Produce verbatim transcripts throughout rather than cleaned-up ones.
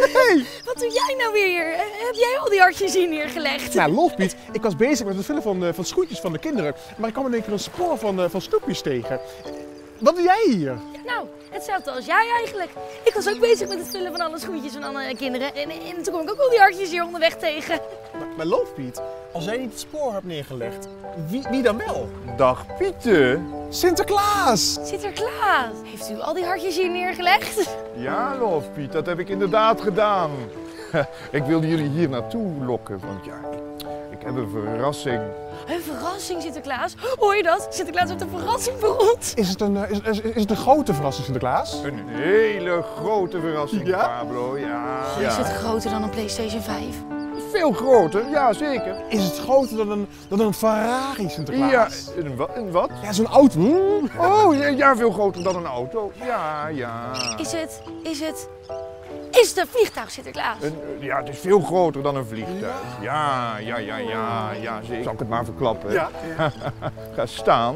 Hey! Wat doe jij nou weer? Uh, heb jij al die hartjes hier neergelegd? Nou, lof Piet, ik was bezig met het vullen van, uh, van schoentjes van de kinderen. Maar ik kwam in één keer een spoor van, uh, van snoepjes tegen. Wat doe jij hier? Nou, hetzelfde als jij eigenlijk. Ik was ook bezig met het vullen van alle schoentjes van alle kinderen. En, en toen kwam ik ook al die hartjes hier onderweg tegen. Maar, maar lof Piet, als jij niet het spoor hebt neergelegd, wie, wie dan wel? Dag Pieten. Sinterklaas! Sinterklaas, heeft u al die hartjes hier neergelegd? Ja, Lof Piet, dat heb ik inderdaad gedaan. Ik wilde jullie hier naartoe lokken, want ja, ik heb een verrassing. Een verrassing, Sinterklaas? Hoor je dat? Sinterklaas heeft een verrassing voor ons. Is het een, uh, is, is, is het een grote verrassing, Sinterklaas? Een hele grote verrassing, Ja? Pablo, ja. Oh, is ja. het groter dan een PlayStation vijf? Veel groter, ja zeker. Is het groter dan een, dan een Ferrari, Sinterklaas? Ja, een, wa een wat? Ja, zo'n auto. Oh, ja, ja, veel groter dan een auto. Ja, ja. Is het, is het, is het een vliegtuig, Sinterklaas? Een, ja, het is veel groter dan een vliegtuig. Ja, ja, ja, ja, ja, zeker. Zal ik het maar verklappen? Ja. Ga staan.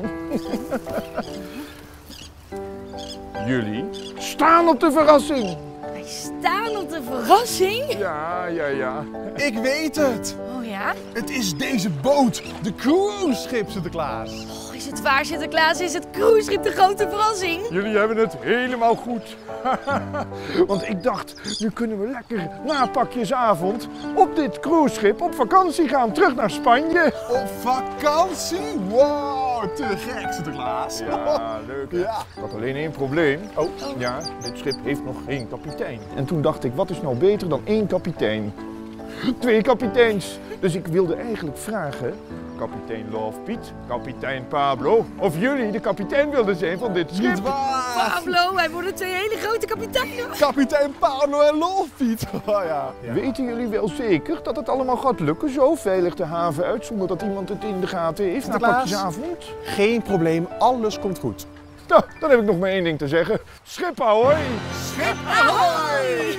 Jullie staan op de verrassing. Wij staan op de verrassing? Ja, ja, ja. Ik weet het. Oh ja? Het is deze boot, de cruiseschip, Sinterklaas. Oh, is het waar, Sinterklaas? Is het cruiseschip de grote verrassing? Jullie hebben het helemaal goed. Want ik dacht, nu kunnen we lekker na pakjesavond op dit cruiseschip op vakantie gaan. Terug naar Spanje. Op vakantie? Wow, te gek, Sinterklaas. Ja, leuk. Hè? Ja. Ik had alleen één probleem. Oh. Ja, dit schip heeft nog geen kapitein. En toen dacht ik, wat is nou beter dan één kapitein? Twee kapiteins. Dus ik wilde eigenlijk vragen, kapitein Love Piet, kapitein Pablo, of jullie de kapitein wilden zijn van dit schip. Niet waar. Pablo, wij worden twee hele grote kapiteinen. Kapitein Pablo en Lolfiet. Oh ja. Ja. Weten jullie wel zeker dat het allemaal gaat lukken, zo veilig de haven uit, zonder dat iemand het in de gaten heeft na Sinterklaas? pakjesavond? Geen probleem, alles komt goed. Nou, dan heb ik nog maar één ding te zeggen. Schip ahoy! Schip ahoy!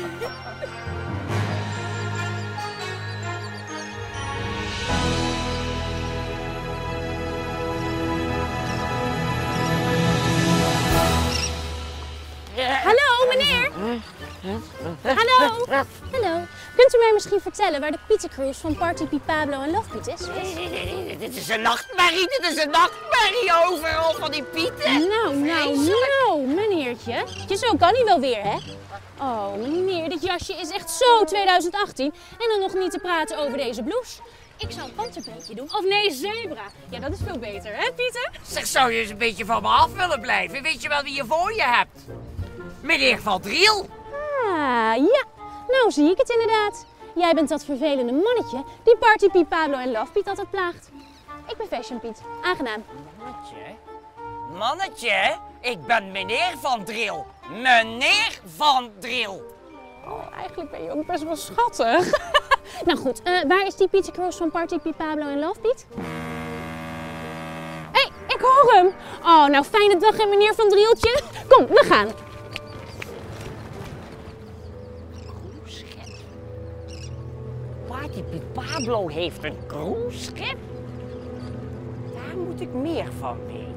Hallo, meneer. Hallo. Hallo. Kunt u mij misschien vertellen waar de Pietercruise van Party Piet Pablo en Love Piet is? Nee, nee, nee, nee, dit is een nachtmerrie, dit is een nachtmerrie overal van die pieten. Nou, nou, nou, meneertje. Je zo kan hij wel weer, hè? Oh, meneer, dit jasje is echt zo twintig achttien. En dan nog niet te praten over deze blouse. Ik zou een panterbeetje doen. Of nee, zebra. Ja, dat is veel beter, hè, Pieter? Zeg, zou je eens een beetje van me af willen blijven? Weet je wel wie je voor je hebt? Meneer Van Driel. Ah, ja. Nou zie ik het inderdaad. Jij bent dat vervelende mannetje die Party Piet Pablo en Love Piet altijd plaagt. Ik ben Fashion Piet. Aangenaam. Mannetje? Mannetje? Ik ben meneer Van Driel. Meneer Van Driel. Oh, eigenlijk ben je ook best wel schattig. Nou goed, uh, waar is die Pietercruise van Party Piet Pablo en Love Piet? Hé, hey, ik hoor hem. Oh, nou fijne dag hè meneer Van Drieltje. Kom, we gaan. Cruiseschip. Party Piet Pablo heeft een cruiseschip? Daar moet ik meer van weten.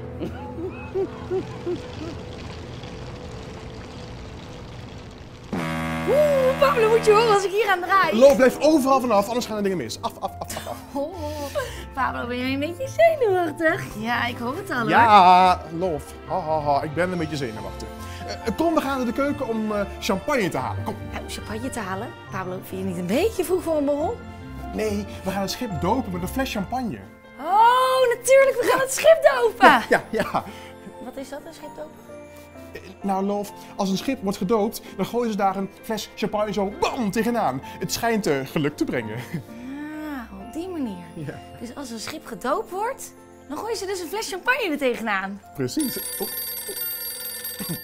Oeh, Pablo, moet je horen als ik hier aan draai. Loof, blijf overal vanaf, anders gaan er dingen mis. Af, af, af, af, af. Oh, Pablo, ben jij een beetje zenuwachtig? Ja, ik hoor het al hoor. Ja, Lof. Ha, ha, ha. Ik ben een beetje zenuwachtig. Uh, kom, we gaan naar de keuken om uh, champagne te halen. Kom. Nou, champagne te halen? Pablo, vind je niet een beetje vroeg voor een borrel? Nee, we gaan het schip dopen met een fles champagne. Oh, natuurlijk, we gaan het schip dopen. Ja, ja, ja. Wat is dat, een schip dopen? Nou, Lof, als een schip wordt gedoopt, dan gooien ze daar een fles champagne zo bam tegenaan. Het schijnt uh, geluk te brengen. Ah, op die manier. Ja. Dus als een schip gedoopt wordt, dan gooien ze dus een fles champagne er tegenaan. Precies. Oh, oh.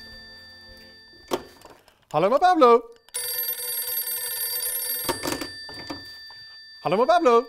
Hallo, maar Pablo. Hallo, maar Pablo.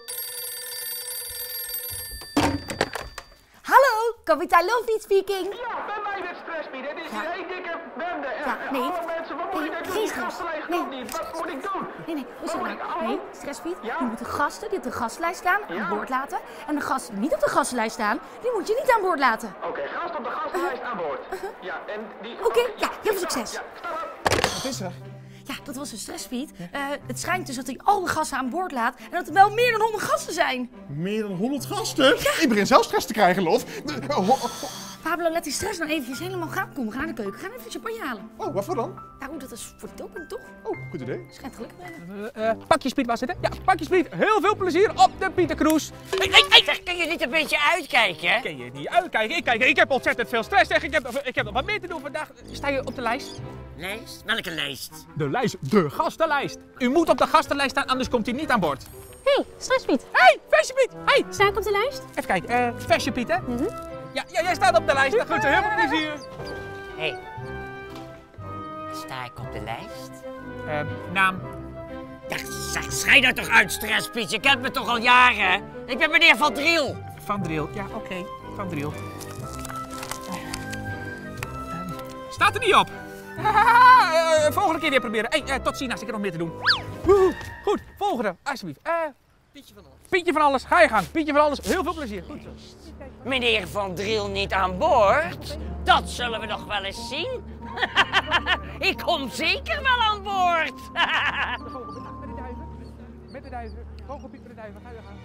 Hallo, kapitein Lolfiet speaking. Ja, bij mij werd stress, Piet. Het is Ja. een hele dikke bende. En Ja, nee. alle mensen, wat moet Nee, ik doen? geen Die stress. gastenlijst Nee. klopt niet. Wat moet ik doen? Nee, nee, hoe zeg moet maar? ik- hallo? Nee, stressfiet. Ja? Je moet de gasten die op de gastlijst staan aan Ja? boord laten. En de gasten die niet op de gastenlijst staan, die moet je niet aan boord laten. Oké, gast op de gastenlijst aan boord. Ja, en die... Oké, ja, heel veel succes. Ja, sta maar. Wat is er? Ja, dat was een stress, Piet. Uh, het schijnt dus dat hij alle gasten aan boord laat en dat er wel meer dan honderd gasten zijn. Meer dan honderd gasten? Ja. Ik begin zelf stress te krijgen, Lof. Pablo, laat die stress nou eventjes helemaal gaan. Kom, we gaan naar de keuken. We gaan even champagne halen. Oh, waarvoor dan? Nou, dat is voor de doping, toch? Oh, goed idee. Schijnt gelukkig mee. Uh, uh, pakjes Piet was het, hè? Ja, pakjes Piet. Heel veel plezier op de Pietercruise. Hey, hey, hey, zeg, kun je niet een beetje uitkijken? Kun je niet uitkijken? Ik, kijk, ik heb ontzettend veel stress, zeg. Ik heb, ik heb nog wat meer te doen vandaag. Sta je op de lijst? Lijst? Welke lijst? De lijst, de gastenlijst. U moet op de gastenlijst staan, anders komt u niet aan boord. Hé, hey, Stresspiet. Hé, hey, Versje Piet. Hey. Sta ik op de lijst? Even kijken, uh, Versje Piet, hè? Mm-hmm. Ja, ja, jij staat op de lijst. Goed, heel veel plezier. Hé, hey. Sta ik op de lijst? Uh, naam? Ja, zeg, schij nou toch uit, Stress, Piet. Je kent me toch al jaren? Ik ben meneer Van Driel. Van Driel, ja, oké. Okay. Van Driel. Uh, staat er niet op. uh, volgende keer weer proberen. Hey, uh, tot ziens, ik heb nog meer te doen. Woehoe. Goed, volgende, alsjeblieft. Uh, Pietje van alles. Pietje van alles, ga je gang. Pietje van alles, heel veel plezier. Goed zo. Meneer Van Driel niet aan boord? Dat zullen we nog wel eens zien. Ik kom zeker wel aan boord. Met de duiven. Met de duiven. Hoog op Piet met de duiven. Ga je gaan.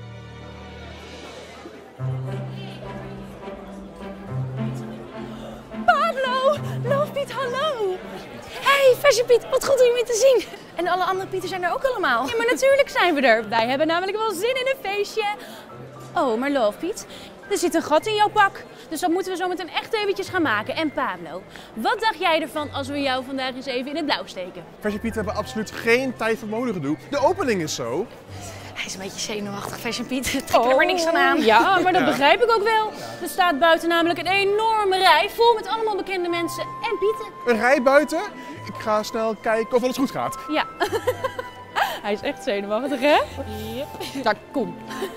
Pablo! Love Piet, hallo! Hey, Versje Piet, wat goed om je weer te zien. En alle andere Pieten zijn er ook allemaal. Ja, maar natuurlijk zijn we er. Wij hebben namelijk wel zin in een feestje. Oh, maar Love Piet, er zit een gat in jouw pak. Dus dat moeten we zo meteen echt eventjes gaan maken. En Pablo, wat dacht jij ervan als we jou vandaag eens even in het blauw steken? Versje Piet hebben absoluut geen tijd voor modegedoe. De opening is zo. Hij is een beetje zenuwachtig, Versje Piet. Trek er maar niks van aan. Ja, maar dat ja. begrijp ik ook wel. Er staat buiten namelijk een enorme rij vol met allemaal bekende mensen en Pieten. Een rij buiten? Ik ga snel kijken of alles goed gaat. Ja. Hij is echt zenuwachtig, hè? Yep. Daar, kom.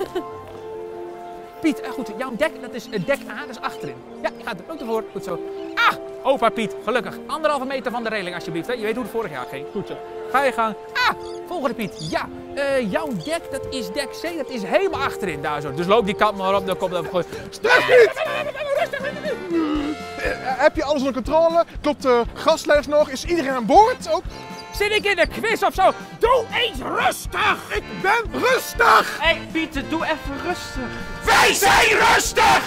Piet, uh, goed, jouw dek, dat is uh, dek A, dat is achterin. Ja, je gaat er ook ervoor. Goed zo. Ah, opa Piet, gelukkig. Anderhalve meter van de reling alsjeblieft. Hè? Je weet hoe het vorig jaar ging. Goed zo. Ga je gang. Ah, volgende Piet. Ja, uh, jouw dek, dat is dek C, dat is helemaal achterin daar zo. Dus loop die kant maar op, dan komt er gewoon... Stress Piet! Uh, heb je alles onder controle? Klopt de gastlijst nog? Is iedereen aan boord? Ook? Zit ik in de quiz of zo? Doe eens rustig! Ik ben rustig! Hé, hey, Pieter, doe even rustig. Wij zijn rustig!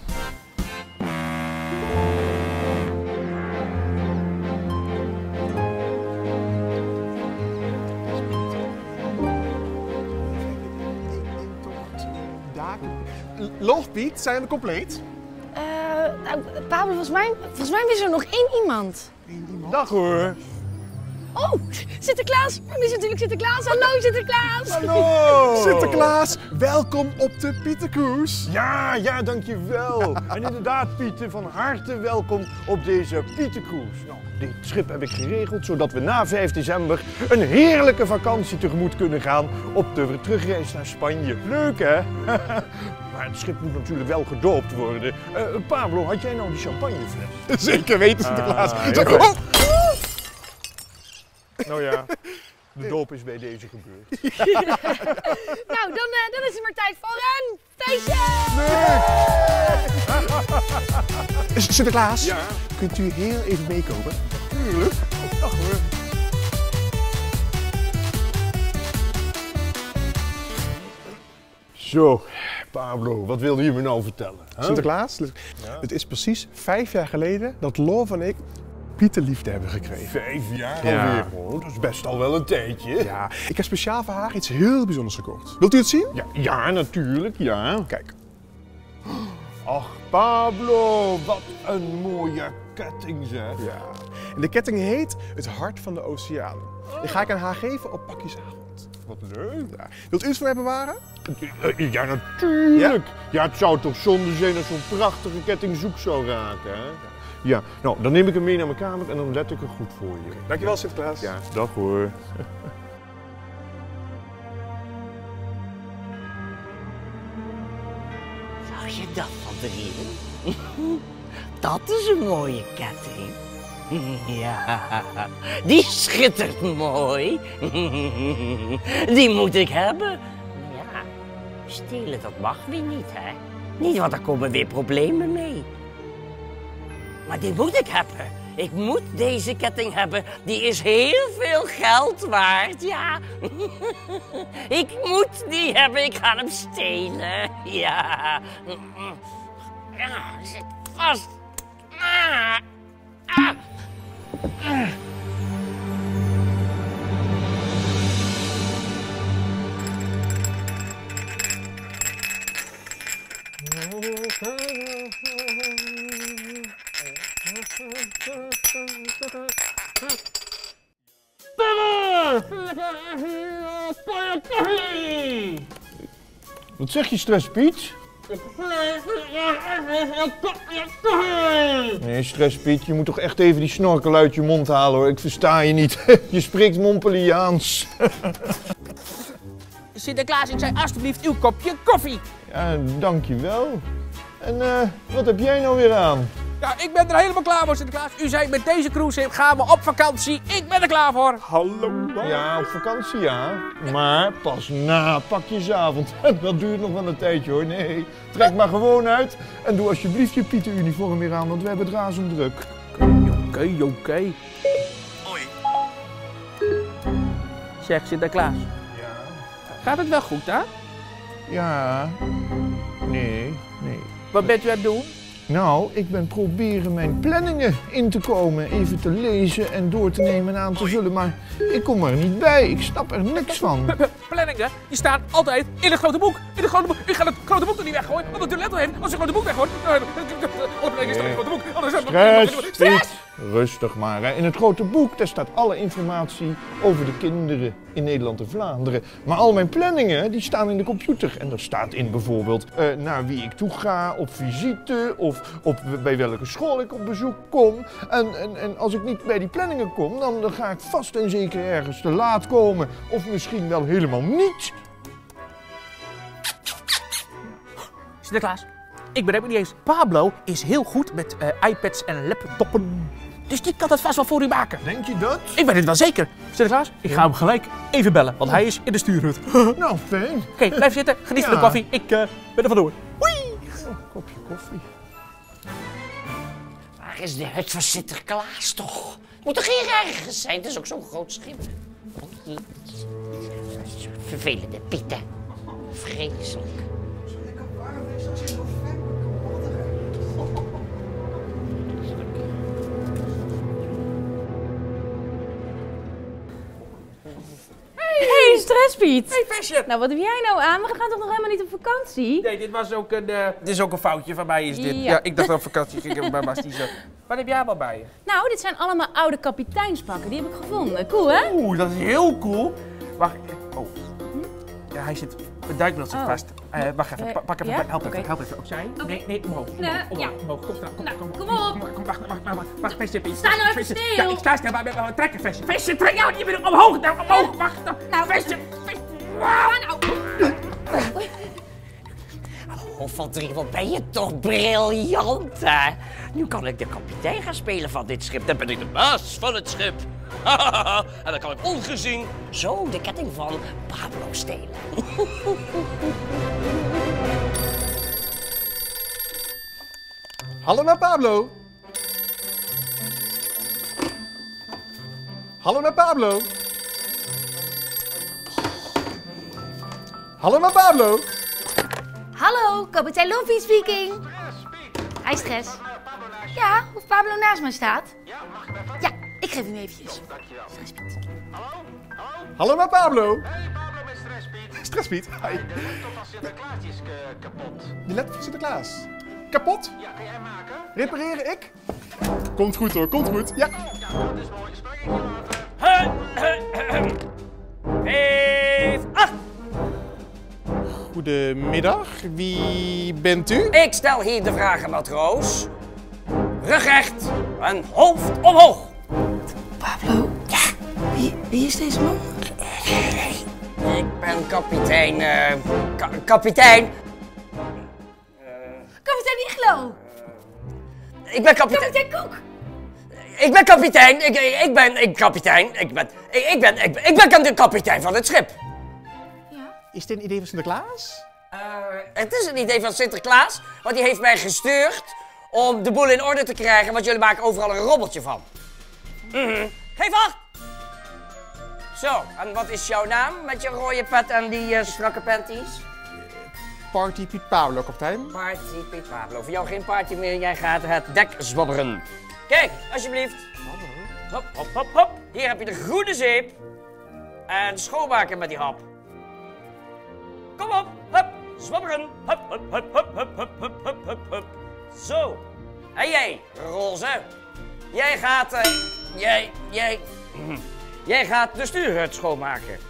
Love Piet, zijn we compleet? Uh, nou, Pablo, volgens mij, volgens mij is er nog één iemand. Eén iemand? Dag hoor. Oh, Sinterklaas! Er is natuurlijk Sinterklaas. Hallo Sinterklaas! Hallo! Sinterklaas, welkom op de Pietercruise. Ja, ja, dankjewel. En inderdaad, Pieter, van harte welkom op deze Pietercruise. Nou, dit schip heb ik geregeld zodat we na vijf december een heerlijke vakantie tegemoet kunnen gaan op de terugreis naar Spanje. Leuk, hè? Maar het schip moet natuurlijk wel gedoopt worden. Uh, Pablo, had jij nou die champagnefles? Zeker weten, Sinterklaas. Ah, Zo, ja. oh. Nou ja, de doop is bij deze gebeurd. Nou, dan, uh, dan is het maar tijd voor een feestje! Nee. Sinterklaas, Ja? kunt u heel even meekomen? Tuurlijk. Dag hoor. Zo, Pablo, wat wilde je me nou vertellen? Huh? Sinterklaas, ja? Het is precies vijf jaar geleden dat Love en ik Pieterliefde hebben gekregen. Vijf jaar Ja. alweer gewoon, dat is best al wel een tijdje. Ja, ik heb speciaal voor haar iets heel bijzonders gekocht. Wilt u het zien? Ja, ja, natuurlijk, ja. Kijk. Ach, Pablo, wat een mooie ketting zeg. Ja. En de ketting heet het Hart van de Oceaan. Die ga ik aan haar geven op pakjesavond. Wat leuk. Ja. Wilt u het voor mij bewaren? Ja, natuurlijk. Ja? Ja, het zou toch zonde zijn als zo'n prachtige ketting zoek zou raken, hè? Ja, nou, dan neem ik hem mee naar mijn kamer en dan let ik er goed voor je. Dankjewel, Sinterklaas. Ja, dag hoor. Zag je dat, Van Driel? Dat is een mooie ketting. Ja, die schittert mooi. Die moet ik hebben. Maar ja, stelen dat mag weer niet, hè? Niet, want daar komen weer problemen mee. Maar die moet ik hebben. Ik moet deze ketting hebben. Die is heel veel geld waard, ja. Ik moet die hebben. Ik ga hem stelen. Ja. Ja, zit vast. Ah. Ah. Ah. Wat zeg je, Stress Piet? Nee, Stress Piet, je moet toch echt even die snorkel uit je mond halen hoor. Ik versta je niet. Je spreekt Montpelliaans. Sinterklaas, ik zei alsjeblieft uw kopje koffie. Ja, dankjewel. En uh, wat heb jij nou weer aan? Ja, ik ben er helemaal klaar voor, Sinterklaas. U zei met deze cruise gaan we op vakantie. Ik ben er klaar voor. Hallo. Ja, op vakantie ja. Maar pas na pakjesavond. Dat duurt nog wel een tijdje hoor. Nee, trek maar gewoon uit. En doe alsjeblieft je Pieter-uniform weer aan, want we hebben het razend druk. Oké, oké, oké. Hoi. Zeg, Sinterklaas. Ja. Gaat het wel goed, hè? Ja. Nee, nee. Wat bent u aan het doen? Nou, ik ben proberen mijn planningen in te komen, even te lezen en door te nemen en aan te vullen, maar ik kom er niet bij. Ik snap er niks van. Planningen, die staan altijd in het grote boek. In het grote boek. U gaat het grote boek er niet weggooien, want het letter heeft. Als je het grote boek weggooit, alle planningen staan in het grote boek. Stress, Piet. Rustig maar. Hè. In het grote boek daar staat alle informatie over de kinderen in Nederland en Vlaanderen. Maar al mijn planningen die staan in de computer. En er staat in bijvoorbeeld uh, naar wie ik toe ga, op visite of op, bij welke school ik op bezoek kom. En, en, en als ik niet bij die planningen kom, dan, dan ga ik vast en zeker ergens te laat komen. Of misschien wel helemaal niet. Sinterklaas, ik begrijp het niet eens. Pablo is heel goed met uh, iPads en laptoppen. Dus die kan dat vast wel voor u maken. Denk je dat? Ik weet het wel zeker. Sinterklaas, ik ga hem gelijk even bellen, want hij is in de stuurhut. Nou, fijn. Oké, okay, blijf zitten. Geniet van Ja. de koffie. Ik uh, ben er vandoor. Hoi! Oh, kopje koffie. Waar is de hut van Sinterklaas toch? Moet toch hier ergens zijn? Het is ook zo'n groot schip. Oh, hier. Vervelende Pieten. Vreselijk. Hey, Stresspiet. Hey, Fashion! Nou, wat heb jij nou aan? We gaan toch nog helemaal niet op vakantie? Nee, dit was ook een, uh, dit is ook een foutje van mij is dit. Ja. Ja, ik dacht dat op vakantie ging, maar was niet zo. Wat heb jij allemaal bij je? Nou, dit zijn allemaal oude kapiteinspakken. Die heb ik gevonden. Cool, hè? Oeh, dat is heel cool. Wacht, oh. Ja, hij zit, het duikbril zit Oh. vast. Uh, wacht even, Uh, pa- pak even, ja? help even, Oké. help even. Opzij. Oké. Nee, nee, omhoog, omhoog, Nou, omhoog, ja. omhoog. Kom, kom, kom, Nou, kom, kom kom, op. kom, wacht, wacht, wacht, wacht, wacht, Fashion. Sta nou even Fashion. stil. Ja, ik sta stil, maar we gaan trekken, Fashion. Fashion, trek, ja, je bent omhoog, nou, omhoog, wacht. Nou. Fashion, Fashion. Ga nou. Oh, van drie, wat ben je toch briljant, hè? Nu kan ik de kapitein gaan spelen van dit schip. Dan ben ik de baas van het schip. En dan kan ik ongezien zo de ketting van Pablo stelen. Hallo naar Pablo. Hallo naar Pablo. Hallo naar Pablo. Hallo, kapitein Luffy speaking. Hi, Stress. Ja, of Pablo naast mij staat? Ja, ik geef hem eventjes. Stresspiet. Hallo naar Pablo. Hey Pablo met Stresspiet. Stresspiet. Hi. De laptop van Sinterklaas is eh, kapot. Je laptop van Sinterklaas. Kapot? Ja, kan jij maken? Repareren ik? Komt goed hoor, komt goed. Ja. Ja, dat is mooi. Spring in je water. Vijf, acht. Goedemiddag, wie bent u? Ik stel hier de vragen, matroos. Rug recht en hoofd omhoog. Pablo? Ja. Wie, wie is deze man? Ik ben kapitein, eh, ka- kapitein. Kapitein Iglo. Ik ben kapitein. Kapitein Koek. Ik ben kapitein. Ik, ik, ik ben ik, kapitein. Ik ben, ik, ik ben, ik, ben- ik ben de kapitein van het schip. Is dit een idee van Sinterklaas? Uh, het is een idee van Sinterklaas, want die heeft mij gestuurd om de boel in orde te krijgen, want jullie maken overal een robbeltje van. Mm-hmm. Geef acht! Zo, en wat is jouw naam met je rode pet en die uh, strakke panties? Party Piet Pablo, kapitein. Party Piet Pablo. Voor jou geen party meer, jij gaat het dek zwabberen. Kijk, alsjeblieft. Hop, hop, hop, hop. Hier heb je de groene zeep. En schoonmaken met die hap. Kom op, hup, zwabberen. Hup, hup, hup, hup, hup, hup, hup, hup, hup, hup. Zo. En jij, roze. Jij gaat, uh, jij, jij, jij gaat de stuurhut schoonmaken.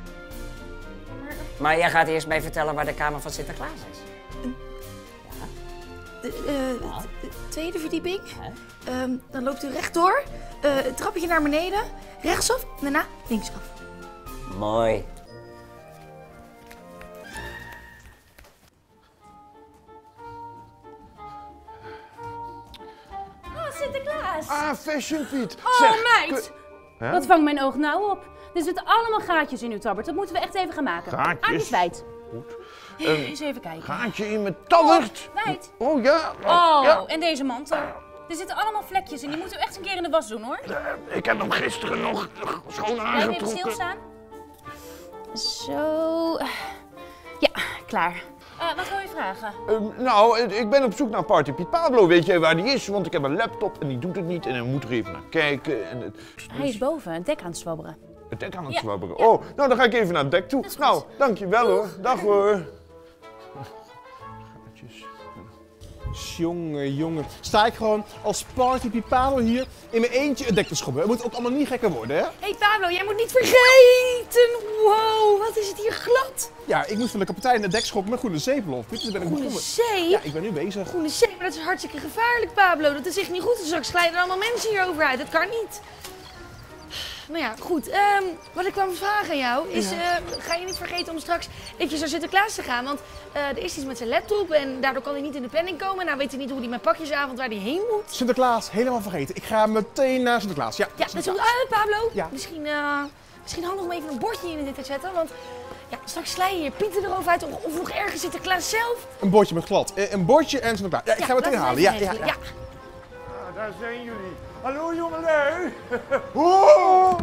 Maar jij gaat eerst mij vertellen waar de kamer van Sinterklaas is. Ja. De, uh, de tweede verdieping. Huh? Um, dan loopt u rechtdoor, uh, het trappetje naar beneden, rechtsaf en daarna linksaf. Mooi. Oh, Sinterklaas. Ah, Fashion Piet. Oh, zeg, meid. Huh? Wat vangt mijn oog nou op? Er zitten allemaal gaatjes in uw tabbert. Dat moeten we echt even gaan maken. Gaatjes? Armpjes wijd. Goed. Um, Eens even kijken. Gaatje in mijn tabbert. Oh, wijd. Oh ja. Oh, ja. En deze mantel. Er zitten allemaal vlekjes in. Die moeten we echt een keer in de was doen, hoor. Uh, ik heb hem gisteren nog schoon Blijf even aangetrokken. stilstaan. Zo. Ja, klaar. Uh, wat wil je vragen? Uh, nou, ik ben op zoek naar Party Piet Pablo. Weet jij waar die is? Want ik heb een laptop en die doet het niet. En hij moet er even naar kijken. En het... Hij is boven, het dek aan het zwabberen. Het dek aan het ja. zwabberen? Ja. Oh, nou dan ga ik even naar het dek toe. Nou, dankjewel hoor. Dag hoor. Gaatjes. Jongen, jongen. Sta ik gewoon als Party Piet Pablo hier in mijn eentje het dek te schobben. Het moet ook allemaal niet gekker worden, hè? Hé hey Pablo, jij moet niet vergeten. Wow, wat is het hier glad. Ja, ik moet van de kapitein het dek schobben met groene zeeplof. Dus ben ik Groene begonnen. zeep? Ja, ik ben nu bezig. Groene zeep, maar dat is hartstikke gevaarlijk, Pablo. Dat is echt niet goed. Straks glijden er allemaal mensen hier over uit. Dat kan niet. Nou ja, goed. Um, wat ik kwam vragen aan jou is, ja. uh, ga je niet vergeten om straks eventjes naar Sinterklaas te gaan? Want uh, er is iets met zijn laptop en daardoor kan hij niet in de planning komen. Nou weet hij niet hoe hij met pakjesavond waar hij heen moet. Sinterklaas, helemaal vergeten. Ik ga meteen naar Sinterklaas. Ja, ja dat is goed. Uh, Pablo, ja. misschien, uh, misschien handig om even een bordje in dit te zetten. Want ja, straks sla je je pieten erover uit of, of nog ergens Sinterklaas zelf. Een bordje met glad. Uh, een bordje en Sinterklaas. Ja, ik ja, ga meteen halen. Ja, ja, ja. ja. Ah, daar zijn jullie. Hallo jongelui. Oh.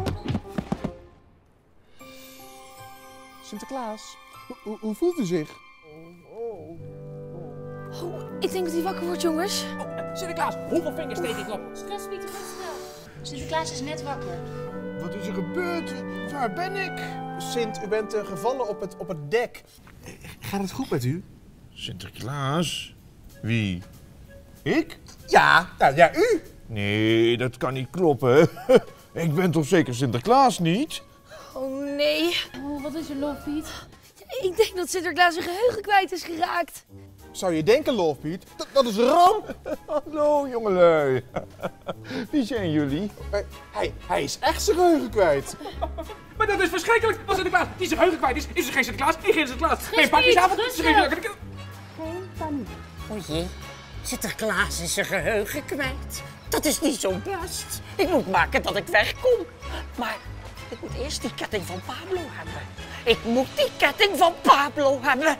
Sinterklaas, hoe, hoe, hoe voelt u zich? Oh, oh, ik denk dat hij wakker wordt, jongens. Oh, Sinterklaas, hoeveel vingers steek ik op? Stress, Pieter, rustig. Sinterklaas is net wakker. Wat is er gebeurd? Waar ben ik? Sint, u bent uh, gevallen op het, op het dek. Gaat het goed met u? Sinterklaas? Wie? Ik? Ja, nou, ja, u. Nee, dat kan niet kloppen. Ik ben toch zeker Sinterklaas niet? Oh nee. Oh, wat is er, Love Piet? Ik denk dat Sinterklaas zijn geheugen kwijt is geraakt. Zou je denken, Love Piet? Dat, dat is ramp. Hallo, jongelui. Wie zijn jullie? Hij, hij, hij is echt zijn geheugen kwijt. Maar dat is verschrikkelijk. Als Sinterklaas die zijn geheugen kwijt is, is er geen Sinterklaas, geen Sinterklaas. Geen Piet, pakjesavond, is er geen rustig. Geen paniek. O jee, Sinterklaas is zijn geheugen kwijt. Dat is niet zo best. Ik moet maken dat ik wegkom. Maar ik moet eerst die ketting van Pablo hebben. Ik moet die ketting van Pablo hebben.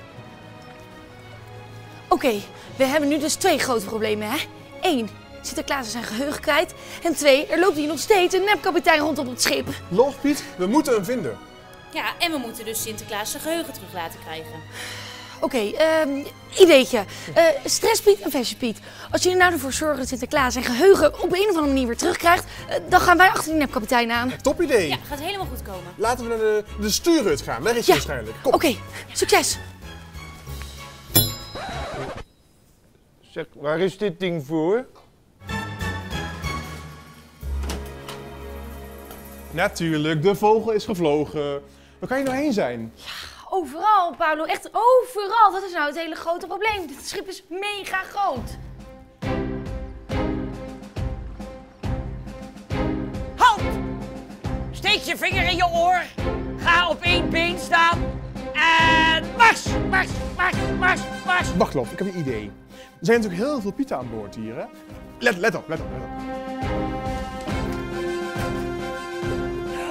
Oké, okay, we hebben nu dus twee grote problemen, hè? Eén, Sinterklaas is zijn geheugen kwijt. En twee, er loopt hier nog steeds een nepkapitein rond op het schip. Love Piet, we moeten hem vinden. Ja, en we moeten dus Sinterklaas zijn geheugen terug laten krijgen. Oké, okay, um, ideetje. Uh, Stresspiet en Fashion-Piet. Als jullie nou ervoor zorgen dat Sinterklaas zijn geheugen op een of andere manier weer terugkrijgt, uh, dan gaan wij achter die nepkapitein aan. Top idee. Ja, gaat helemaal goed komen. Laten we naar de, de stuurhut gaan. Daar is hij ja. waarschijnlijk. Oké, okay, succes. Zeg, waar is dit ding voor? Natuurlijk, de vogel is gevlogen. Waar kan je nou heen zijn? Ja, overal, Pablo. Echt overal. Dat is nou het hele grote probleem. Dit schip is mega groot. Halt! Steek je vinger in je oor. Ga op één been staan. En mars, mars, mars, mars, mars. Wacht, Lof, ik heb een idee. Er zijn natuurlijk heel veel pieten aan boord hier, hè? Let, let op, let op, let op.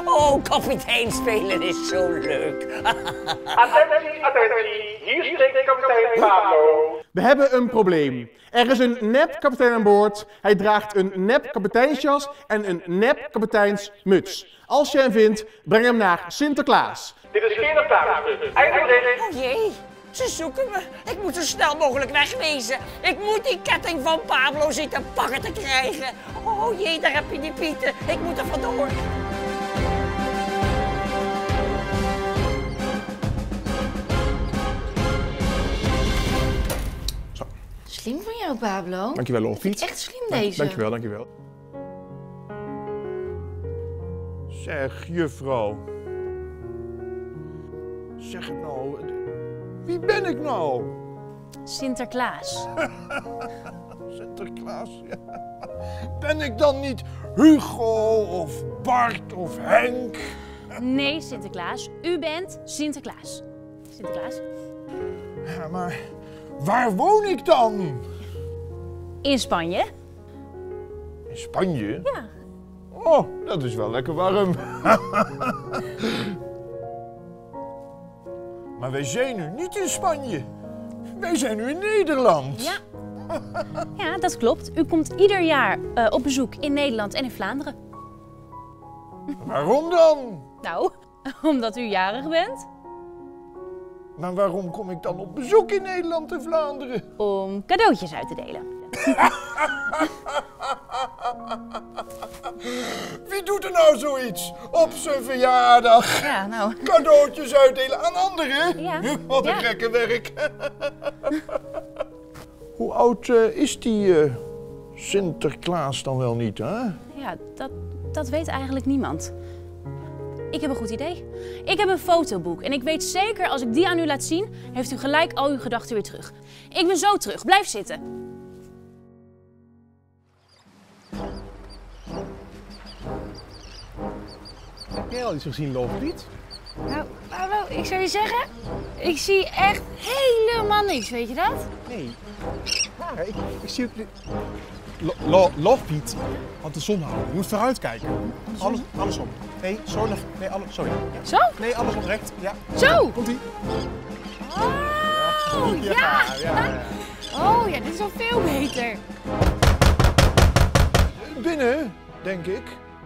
Oh, kapitein spelen is zo leuk. Attentie, attentie. Hier spreekt kapitein Pablo. We hebben een probleem. Er is een nep-kapitein aan boord. Hij draagt een nep-kapiteinsjas en een nep-kapiteinsmuts. Als je hem vindt, breng hem naar Sinterklaas. Dit is geen opnamepunt. Eindelijk. Oh jee, ze zoeken me. Ik moet zo snel mogelijk wegwezen. Ik moet die ketting van Pablo zien te pakken te krijgen. Oh jee, daar heb je die Pieten. Ik moet er vandoor. Slim van jou, Pablo. Dankjewel, Love Piet. Echt slim deze. Dankjewel, dankjewel. Zeg, juffrouw. Zeg het nou. Wie ben ik nou? Sinterklaas. Sinterklaas, ja. Ben ik dan niet Hugo of Bart of Henk? Nee, Sinterklaas. U bent Sinterklaas. Sinterklaas? Ja, maar waar woon ik dan? In Spanje? In Spanje? Ja. Oh, dat is wel lekker warm. Maar wij zijn nu niet in Spanje. Wij zijn nu in Nederland. Ja. Ja, dat klopt. U komt ieder jaar uh, op bezoek in Nederland en in Vlaanderen. Waarom dan? Nou, omdat u jarig bent. Maar waarom kom ik dan op bezoek in Nederland en Vlaanderen? Om cadeautjes uit te delen. Wie doet er nou zoiets op zijn verjaardag? Ja, nou. Cadeautjes uitdelen aan anderen? Ja. Wat een Ja. gekke werk. Hoe oud uh, is die uh, Sinterklaas dan wel niet, hè? Ja, dat, dat weet eigenlijk niemand. Ik heb een goed idee. Ik heb een fotoboek en ik weet zeker als ik die aan u laat zien, heeft u gelijk al uw gedachten weer terug. Ik ben zo terug. Blijf zitten. Heb jij al iets gezien, Love Piet? Nou, Pablo, ik zou je zeggen, ik zie echt helemaal niks, weet je dat? Nee. Ja, ik, ik zie ook... Lo, lo, Love Piet had de zon houden. Je moet vooruit kijken. Alles, andersom. Nee, zo nog. Nee, alle, sorry. Ja. Zo? Nee, andersom recht. Ja. Zo! Komt-ie. Oh, ja! Ja, ja, ja. Oh ja, dit is al veel beter. Binnen, denk ik.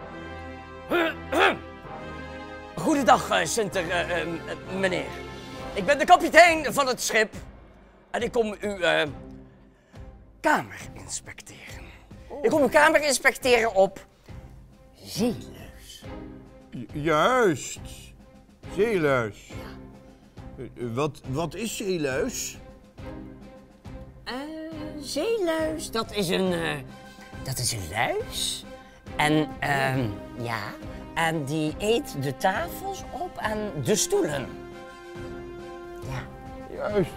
Goedendag, uh, Sinter, uh, uh, meneer. Ik ben de kapitein van het schip. En ik kom uw uh, kamer inspecteren. Ik kom uw kamer inspecteren op zeeluis. Ju- Juist. Zeeluis. Uh, Wat, wat is zeeluis? Uh, zeeluis, dat is een, uh, dat is een luis. En ehm ja, en die eet de tafels op en de stoelen. Ja. Juist.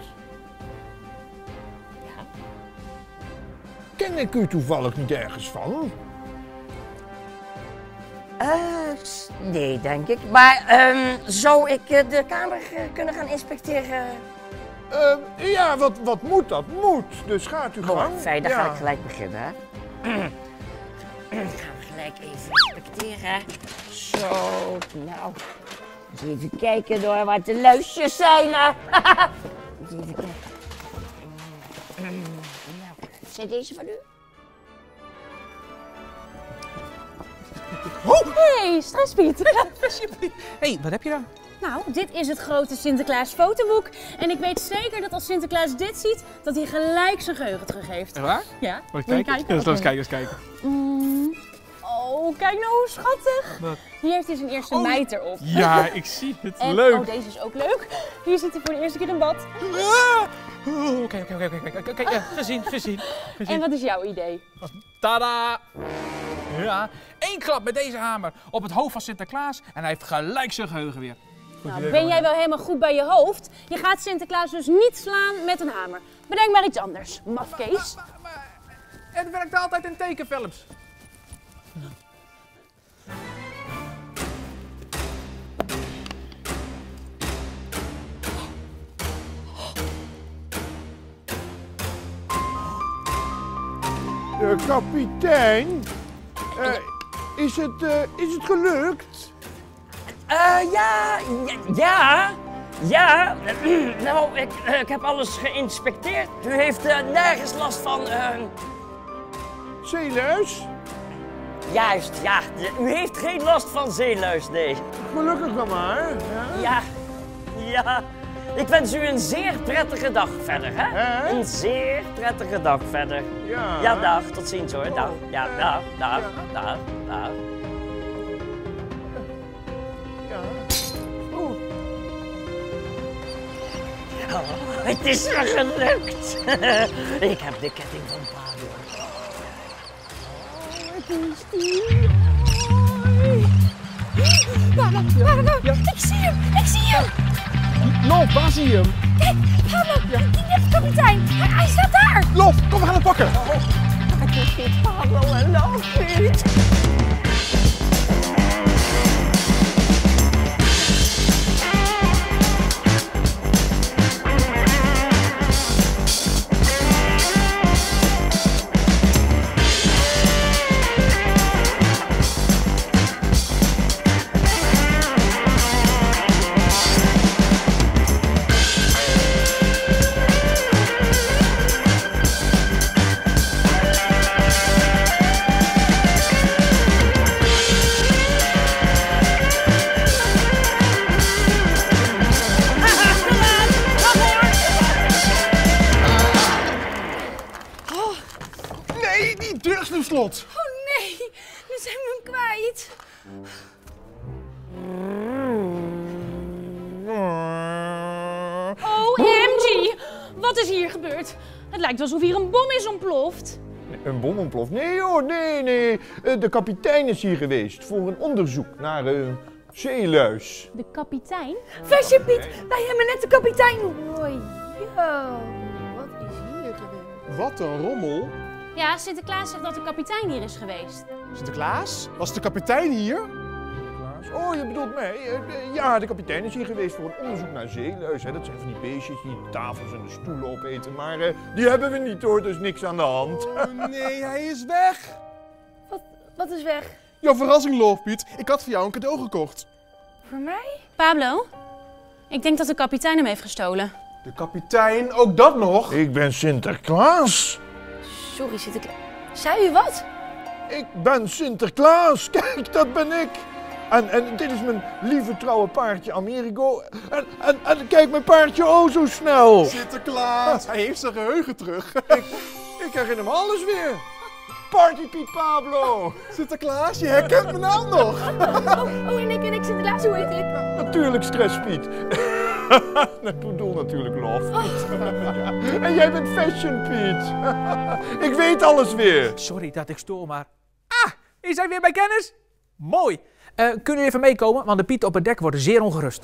Ja. Ken ik u toevallig niet ergens van? Uh, nee, denk ik. Maar ehm zou ik uh, de kamer uh, kunnen gaan inspecteren? Uh, ja, wat, wat moet dat? Moet. Dus gaat u Gewoon, gang. fijn, dan Ja. ga ik gelijk beginnen. Hè? Gaan we gelijk even inspecteren. Zo, nou. Eens even kijken door wat de luisjes zijn. Hè. Eens even kijken. Nou, zijn deze van u? Hey, Stresspiet. Hé, hey, wat heb je daar? Nou, dit is het grote Sinterklaas fotoboek. En ik weet zeker dat als Sinterklaas dit ziet, dat hij gelijk zijn geheugen terug heeft. Echt waar? Ja. Moet Wil je ik kijken? Ja, laten we eens kijken, eens kijken. Mm. Oh, kijk nou hoe schattig. Wat? Hier heeft hij zijn eerste Oh. meid erop. Ja, ik zie het. En, Leuk. oh, deze is ook leuk. Hier zit hij voor de eerste keer in bad. Oh, Oké, oké, oké, oké, oké, oké, ja, gezien, gezien, En gezien. wat is jouw idee? Tada! Ja, één klap met deze hamer op het hoofd van Sinterklaas en hij heeft gelijk zijn geheugen weer. Goed Nou, idee ben van jij mij. wel helemaal goed bij je hoofd? Je gaat Sinterklaas dus niet slaan met een hamer. Bedenk maar iets anders, mafkees. Maar, maar, het werkt altijd in tekenfilms. Uh, kapitein, uh, is, het, uh, is het gelukt? Uh, ja, ja, ja. Ja, nou, ik, ik heb alles geïnspecteerd. U heeft uh, nergens last van... Uh... Zeeluis? Juist, ja. U heeft geen last van zeeluis, nee. Gelukkig dan maar. Ja. Ja, ja. Ik wens u een zeer prettige dag verder, hè? Hè? Een zeer prettige dag verder. Ja. Ja, dag. Tot ziens, hoor. Dag. Ja, dag, dag, dag, dag. Ja. Oeh. Oh, het is me gelukt. Ik heb de ketting van Pablo. Oh, het is die mooi. Pablo, Pablo, ja. ik zie hem, ik zie hem. Lof, waar zie je hem? Kijk, Pablo, ja. die nepkapitein, hij, hij staat daar. Lof, kom, we gaan hem pakken. Oh, het is die Pablo en Loofpiet. Slot. Oh nee, nu zijn we hem kwijt. O M G, wat is hier gebeurd? Het lijkt alsof hier een bom is ontploft. Een bom ontploft? Nee hoor, nee, nee. De kapitein is hier geweest voor een onderzoek naar een zeeluis. De kapitein? Versje Piet, wij hebben net de kapitein. Hoi, yo, wat is hier gebeurd? Wat een rommel. Ja, Sinterklaas zegt dat de kapitein hier is geweest. Sinterklaas? Was de kapitein hier? Oh, je bedoelt mij? Ja, de kapitein is hier geweest voor een onderzoek naar zeeluis. Dat zijn van die beestjes die de tafels en de stoelen opeten. Maar uh, die hebben we niet hoor, dus niks aan de hand. Oh nee, hij is weg. Wat, wat is weg? Jouw verrassing, Loofpiet. Ik had voor jou een cadeau gekocht. Voor mij? Pablo, ik denk dat de kapitein hem heeft gestolen. De kapitein, ook dat nog? Ik ben Sinterklaas. Sorry, Sinterklaas. Zei u wat? Ik ben Sinterklaas. Kijk, dat ben ik. En, en dit is mijn lieve trouwe paardje Amerigo. En, en, en kijk, mijn paardje oh zo snel. Sinterklaas, hij heeft zijn geheugen terug. ik, ik herinner me alles weer. Party Piet Pablo. Sinterklaas, je herkent mijn naam nog. Oh, oh, en ik en ik Sinterklaas, hoe heet ik? Natuurlijk Stress Piet. Ik bedoel natuurlijk Love. Oh. Ja. En jij bent Fashion Piet. Ik weet alles weer. Sorry dat ik stoor, maar... Ah, is hij weer bij kennis? Mooi. Uh, kunnen jullie even meekomen, want de Pieten op het dek worden zeer ongerust.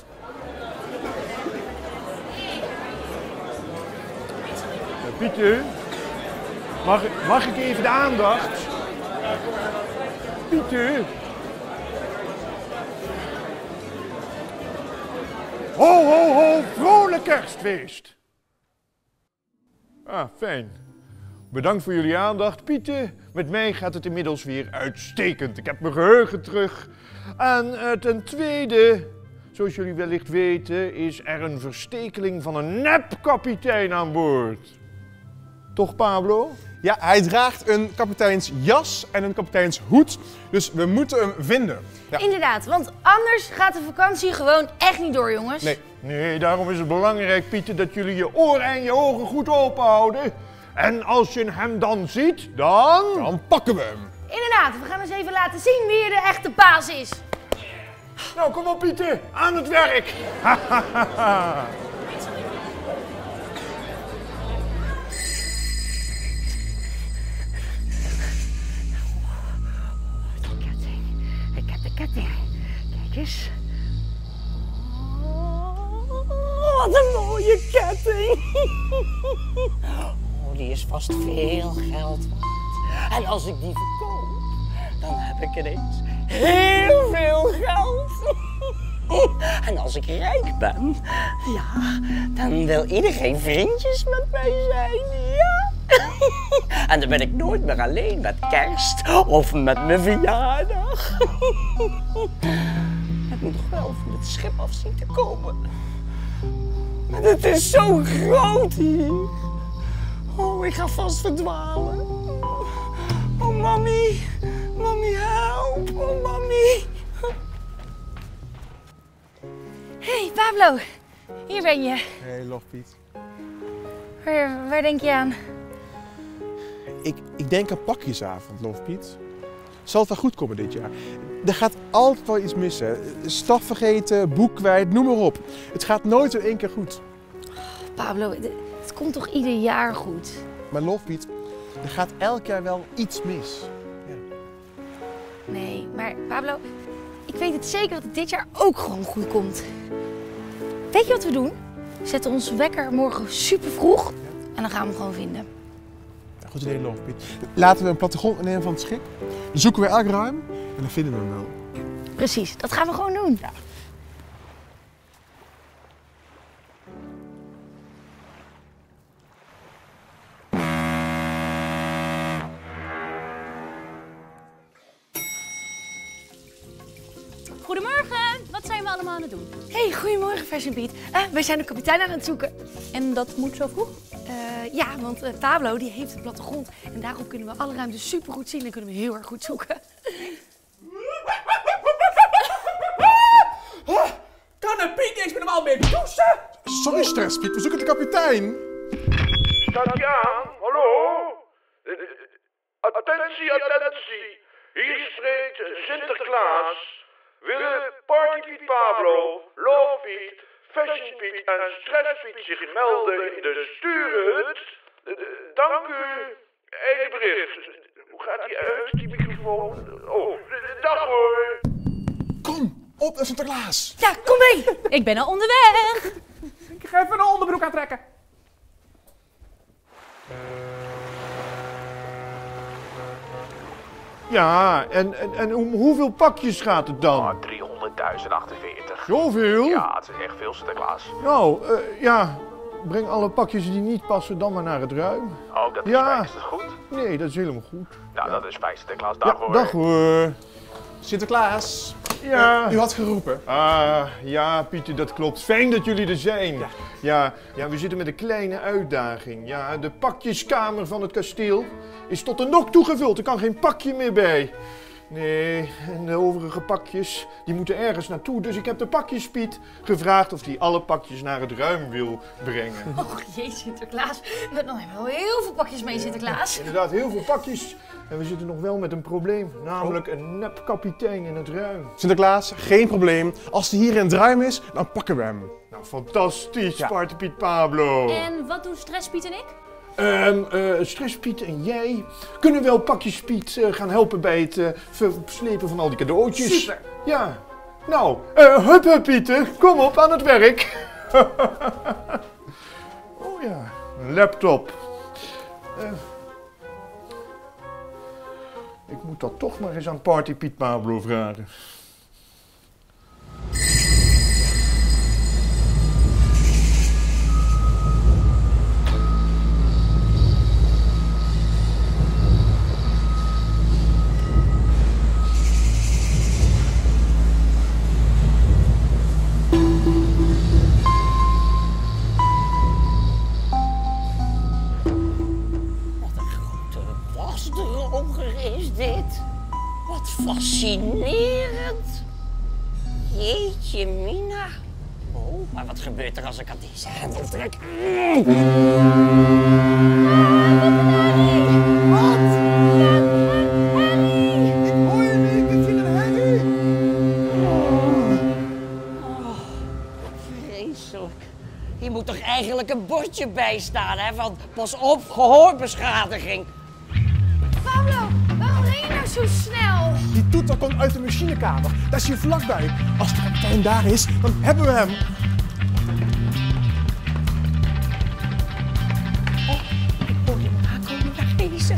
Ja, Pieter, mag, mag ik even de aandacht? Pieter. Ho, ho, ho, vrolijk kerstfeest. Ah, fijn. Bedankt voor jullie aandacht. Pieter, met mij gaat het inmiddels weer uitstekend. Ik heb mijn geheugen terug. En uh, ten tweede, zoals jullie wellicht weten, is er een verstekeling van een nepkapitein aan boord. Toch, Pablo? Ja, hij draagt een kapiteinsjas en een kapiteinshoed, dus we moeten hem vinden. Ja. Inderdaad, want anders gaat de vakantie gewoon echt niet door, jongens. Nee. Nee, daarom is het belangrijk, Pieter, dat jullie je oren en je ogen goed open houden. En als je hem dan ziet, dan... Dan pakken we hem. Inderdaad, we gaan eens even laten zien wie hier de echte baas is. Nou, kom op, Pieter, aan het werk. Ik heb de ketting. Kijk eens. Oh, wat een mooie ketting. Oh, die is vast veel geld waard. En als ik die verkoop, dan heb ik ineens heel veel geld. En als ik rijk ben, ja, dan wil iedereen vriendjes met mij zijn, ja. En dan ben ik nooit meer alleen met kerst of met mijn verjaardag. Het moet toch wel van het schip af zien te komen. Het is zo groot hier. Oh, ik ga vast verdwalen. Oh, mami. Mami, help. Oh, mami. Hey, Pablo. Hier ben je. Hey, Love Piet. Waar, waar denk je aan? Ik, ik denk aan pakjesavond, Love Piet. Zal het wel goed komen dit jaar? Er gaat altijd wel iets missen. Staf vergeten, boek kwijt, noem maar op. Het gaat nooit in één keer goed. Pablo, het, het komt toch ieder jaar goed? Maar Love Piet, er gaat elk jaar wel iets mis. Ja. Nee, maar Pablo, ik weet het zeker dat het dit jaar ook gewoon goed komt. Weet je wat we doen? We zetten onze wekker morgen super vroeg en dan gaan we hem gewoon vinden. Ja, goed idee, Love Piet. Laten we een plattegrond nemen van het schip. Dan zoeken we elk ruim en dan vinden we hem wel. Precies, dat gaan we gewoon doen. Ja. Goedemorgen, wat zijn we allemaal aan het doen? Hey, goedemorgen Fashion Piet. Uh, wij zijn de kapitein aan het zoeken. En dat moet zo vroeg? Uh, ja, want uh, Pablo die heeft een plattegrond en daarop kunnen we alle ruimtes super goed zien en kunnen we heel erg goed zoeken. Kan een Piet niks met hem al mee douchen? Sorry, Stress Piet, we zoeken de kapitein. Staat je aan? Hallo? Attentie, attentie. Hier spreekt Sinterklaas. Willen Party Piet Pablo, Love Piet, Fashion Piet en Stress Piet zich melden in de stuurhut? Dank u. Eén bericht. Hoe gaat die uit, die microfoon? Oh, dag hoor. Kom, op naar Sinterklaas. Ja, kom mee! Ik ben al onderweg. Ik ga even een onderbroek aantrekken. Ja, en, en, en om hoeveel pakjes gaat het dan? Oh, driehonderdduizend achtenveertig. Zoveel? Ja, het is echt veel, Sinterklaas. Nou, uh, ja, breng alle pakjes die niet passen dan maar naar het ruim. Oh, dat is Ja. fijn. Is dat goed? Nee, dat is helemaal goed. Nou, dat is fijn, Sinterklaas. Dag Ja, hoor. dag hoor. Sinterklaas, Ja. uh, u had geroepen. Ah, ja, Pieter, dat klopt. Fijn dat jullie er zijn. Ja. Ja, ja, we zitten met een kleine uitdaging. Ja, de pakjeskamer van het kasteel is tot de nok toegevuld. Er kan geen pakje meer bij. Nee, en de overige pakjes, die moeten ergens naartoe. Dus ik heb de pakjespiet gevraagd of hij alle pakjes naar het ruim wil brengen. Och jee, Sinterklaas. We hebben nog wel heel veel pakjes mee, Sinterklaas. Inderdaad, heel veel pakjes. En we zitten nog wel met een probleem. Namelijk een nep kapitein in het ruim. Sinterklaas, geen probleem. Als hij hier in het ruim is, dan pakken we hem. Nou, fantastisch, Ja. Party Piet Pablo. En wat doen Stress Piet en ik? Um, uh, Stress Piet en jij kunnen wel pakjes Piet uh, gaan helpen bij het uh, verslepen van al die cadeautjes. Super. Ja. Nou, uh, hup hup Pieter, kom op aan het werk. Oh ja, een laptop. Uh, ik moet dat toch maar eens aan Party Piet Pablo vragen. Wasdroger is dit. Wat fascinerend. Jeetje mina. Oh, maar wat gebeurt er als ik aan deze hendel trek? Vreselijk. Hier moet toch eigenlijk een bordje bij staan, hè? Van pas op, gehoorbeschadiging. Pablo, waarom ren je nou zo snel? Die toeter komt uit de machinekamer. Daar is hier vlakbij. Als de kapitein daar is, dan hebben we hem. Oh, ik hoor hem aankomen naar deze.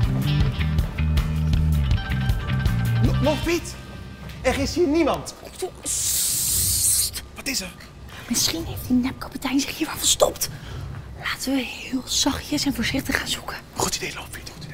Lo- Love Piet, er is hier niemand. Sst. Wat is er? Misschien heeft die nepkapitein zich hier wel verstopt. Laten we heel zachtjes en voorzichtig gaan zoeken. Goed idee, Love Piet. Goed idee.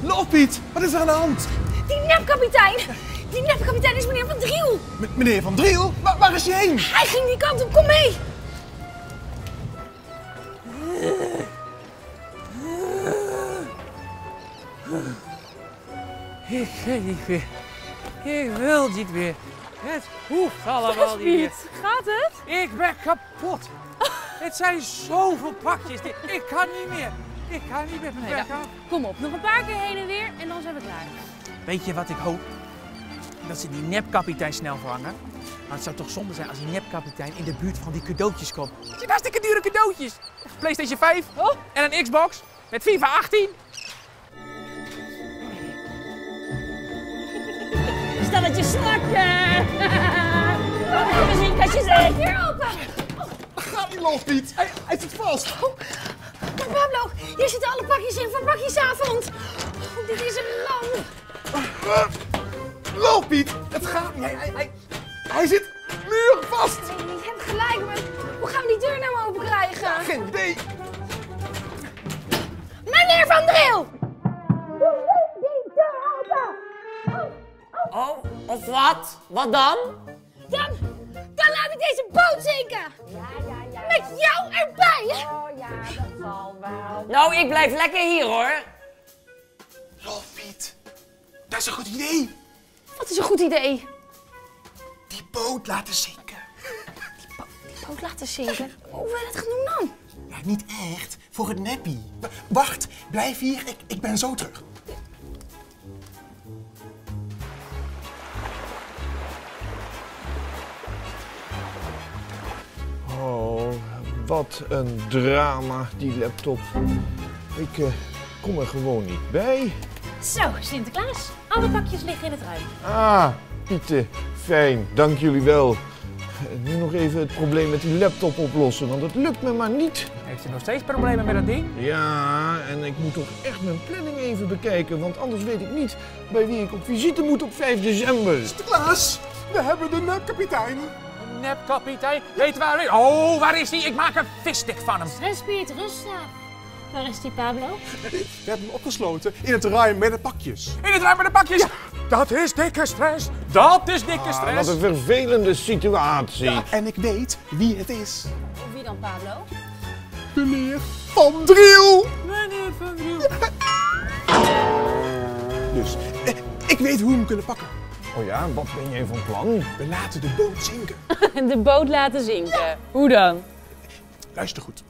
Loofpiet, wat is er aan de hand? Die nepkapitein! Die nepkapitein is meneer Van Driel! M meneer Van Driel? Waar, waar is hij heen? Hij ging die kant op, kom mee! Ik wil niet meer. Ik wil niet meer. Het hoeft allemaal niet meer. Gaat het? Ik ben kapot. Het zijn zoveel pakjes. Ik kan niet meer. Ik kan niet meer. Nee, nou, kom op, nog een paar keer heen en weer en dan zijn we klaar. Weet je wat ik hoop? Dat ze die nepkapitein snel vervangen. Maar het zou toch zonde zijn als die nepkapitein in de buurt van die cadeautjes komt. Het zijn hartstikke dure cadeautjes. PlayStation vijf oh. en een Xbox met FIFA achttien. Stelletje snakken! Misschien kan je ze hier open. Ga die Loofpiet, hij, hij zit vast. Oh. Maar Pablo, hier zitten alle pakjes in voor pakjesavond. Oh, dit is een ramp. Uh, Loofpiet, het gaat niet. Hij, hij, hij, hij zit muurvast. Nee, je hebt gelijk, maar hoe gaan we die deur nou open krijgen? Geen idee. Meneer Van Driel! Doe die deur open! Oh, oh, of wat? Wat dan? Dan, dan laat ik deze boot zinken! Ja, ja, ja. Met jou erbij! Oh ja, dat zal wel. Nou, ik blijf lekker hier hoor. Loofpiet, dat is een goed idee. Wat is een goed idee? Die boot laten zinken. Die, bo die boot laten zinken? Hoe wil je dat gaan doen dan? Ja, niet echt. Voor het neppie. W wacht, blijf hier. Ik, ik ben zo terug. Oh, wat een drama, die laptop. Ik uh, kom er gewoon niet bij. Zo, Sinterklaas. Alle pakjes liggen in het ruim. Ah, Pieten, fijn, dank jullie wel. Nu nog even het probleem met die laptop oplossen, want het lukt me maar niet. Heeft u nog steeds problemen met dat ding? Ja, en ik moet toch echt mijn planning even bekijken, want anders weet ik niet bij wie ik op visite moet op vijf december. Sinterklaas, we hebben de nepkapitein. Nepkapitein? Weet waar hij is? Oh, waar is hij? Ik maak een visstick van hem. Stress, rustig. Waar is die, Pablo? We hebben hem opgesloten in het ruim met de pakjes. In het ruim met de pakjes? Ja. Dat is dikke stress. Dat is dikke Ah, stress. wat een vervelende situatie. Ja, en ik weet wie het is. Wie dan, Pablo? Meneer Van Driel. Meneer Van Driel. Dus, eh, ik weet hoe we hem kunnen pakken. Oh ja, wat ben jij van plan? We laten de boot zinken. De boot laten zinken. Ja. Hoe dan? Luister goed.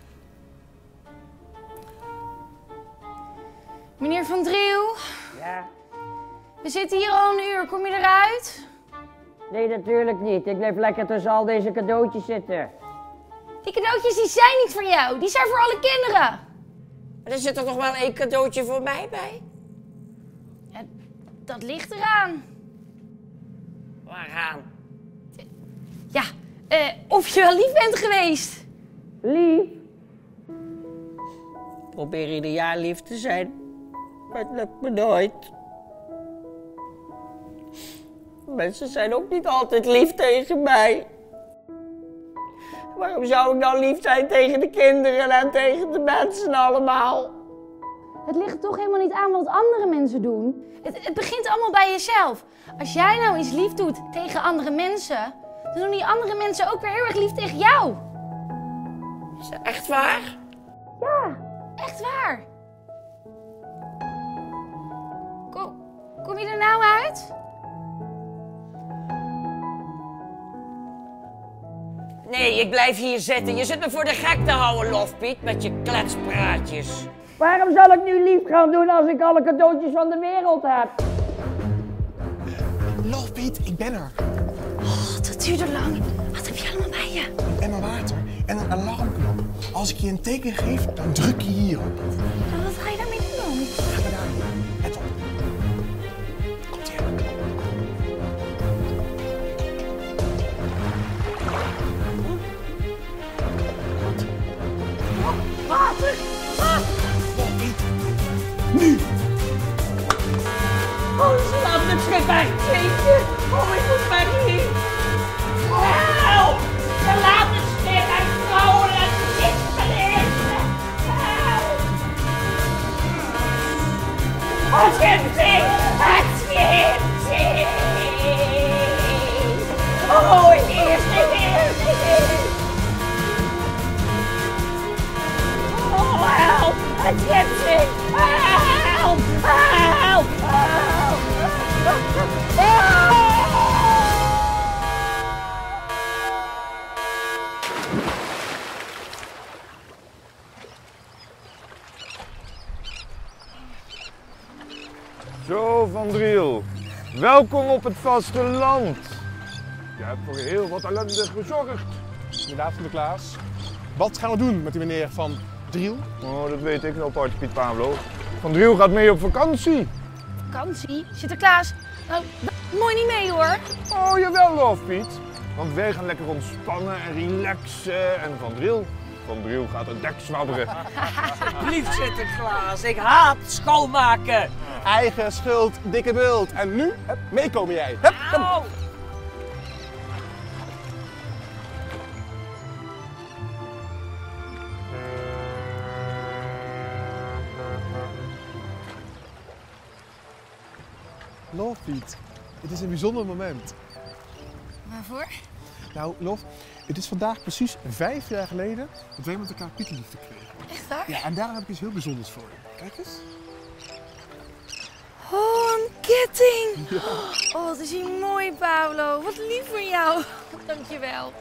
Meneer Van Driel? Ja? We zitten hier al een uur. Kom je eruit? Nee, natuurlijk niet. Ik blijf lekker tussen al deze cadeautjes zitten. Die cadeautjes die zijn niet voor jou. Die zijn voor alle kinderen. Maar er zit er nog wel één cadeautje voor mij bij? Ja, dat ligt eraan. Waaraan? Ja, uh, of je wel lief bent geweest. Lief? Probeer ieder jaar lief te zijn. Maar het lukt me nooit. Mensen zijn ook niet altijd lief tegen mij. Waarom zou ik dan lief zijn tegen de kinderen en tegen de mensen allemaal? Het ligt toch helemaal niet aan wat andere mensen doen. Het, het begint allemaal bij jezelf. Als jij nou eens lief doet tegen andere mensen, dan doen die andere mensen ook weer heel erg lief tegen jou. Is dat echt waar? Ja, echt waar. Kom, kom je er nou uit? Nee, ik blijf hier zitten. Je zit me voor de gek te houden, Lofpiet, met je kletspraatjes. Waarom zal ik nu lief gaan doen als ik alle cadeautjes van de wereld heb? Lofpiet, ik ben er. Oh, dat duurde lang. Wat heb je allemaal bij je? Een emmer water en een alarmknop. Als ik je een teken geef, dan druk je hierop. Nou, wat ga je daarmee doen? Ga maar daar. Let op. Komt ie. Water! Ah! Lofpiet, nu! Oh, ze laat het schip uitzinken. Oh, ik moet maar hier. Help! Ze laat het schip uitvrouwen en het schip verliezen. Help! Het schipsing! Het schipsing! Oh, ik eerst, ik eerst, ik eerst! Oh, help! Het schipsing! Help! Help! Help! Help! Zo, Van Driel. Welkom op het vasteland. Je hebt voor heel wat ellende gezorgd. Inderdaad, Sinterklaas. Wat gaan we doen met die meneer Van Driel? Oh, dat weet ik wel, Partje Piet Pablo. Van Driel gaat mee op vakantie. Vakantie? Sinterklaas? Nou, dat mooi niet mee hoor. Oh, jawel, Love Piet. Want wij gaan lekker ontspannen en relaxen. En Van Driel, Van Driel gaat het dek zwabberen. Lief Sinterklaas, ik haat schoonmaken. Eigen schuld, dikke bult. En nu, hup, meekomen jij. Hup, kom. Au. Love Piet, het is een bijzonder moment. Waarvoor? Nou, Love, het is vandaag precies vijf jaar geleden dat wij met elkaar Pieterliefde kregen. Echt waar? Ja, en daarom heb ik iets heel bijzonders voor je. Kijk eens. Oh, een ketting! Oh, wat is hij mooi, Pablo. Wat lief van jou. Dankjewel.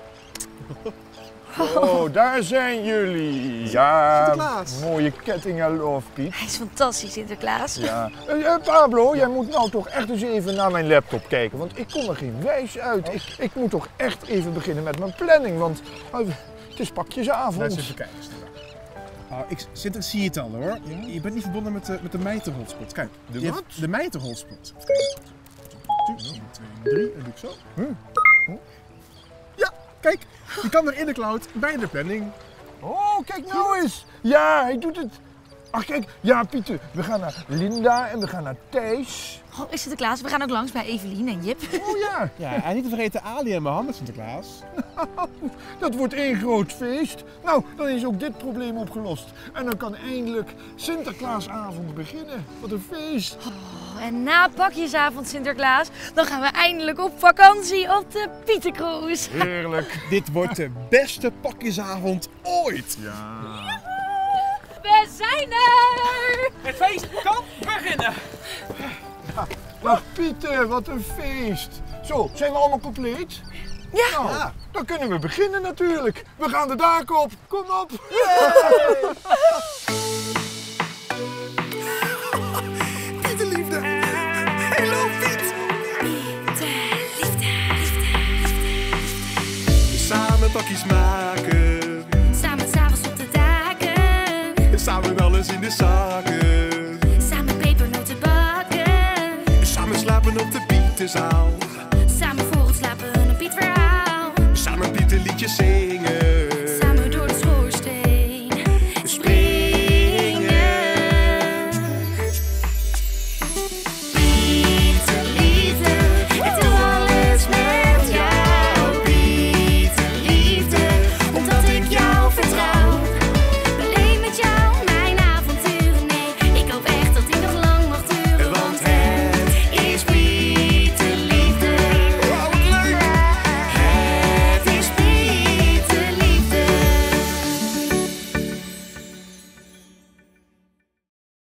Oh, daar zijn jullie. Ja, Sinterklaas. mooie kettingen, Love Piet. Hij is fantastisch, Sinterklaas. Ja. Uh, uh, Pablo, jij moet nou toch echt eens even naar mijn laptop kijken, want ik kom er geen wijs uit. Ik, ik moet toch echt even beginnen met mijn planning, want uh, het is pakjesavond. Laat eens even kijken. Oh, ik Sinter, zie je het al hoor. Je, je bent niet verbonden met de, met de mijterhotspot. Kijk, De je wat? hebt de mijterhotspot. één, twee, drie en doe ik zo. Hm. Ja, kijk, je kan er in de cloud bij de planning. Oh, kijk nou eens. Ja, hij doet het. Ach kijk, ja Pieter, we gaan naar Linda en we gaan naar Thijs. Oh, is Sinterklaas, we gaan ook langs bij Evelien en Jip. Oh ja, Ja, en niet te vergeten Ali en Mohammed, Sinterklaas. dat wordt één groot feest. Nou, dan is ook dit probleem opgelost. En dan kan eindelijk Sinterklaasavond beginnen. Wat een feest. Oh, en na pakjesavond, Sinterklaas, dan gaan we eindelijk op vakantie op de Pietercruise. Heerlijk. Dit wordt de beste pakjesavond ooit. Ja. We zijn er! Het feest kan beginnen. Nou Pieter, wat een feest. Zo, zijn we allemaal compleet? Ja. Nou, Ja. dan kunnen we beginnen natuurlijk. We gaan de daken op. Kom op. Pieterliefde. Hallo Piet. Samen pakjes maken. Samen s'avonds op de daken. Samen alles in de zaken. Samen pepernoten bakken. Samen slapen op de Pieterzaal.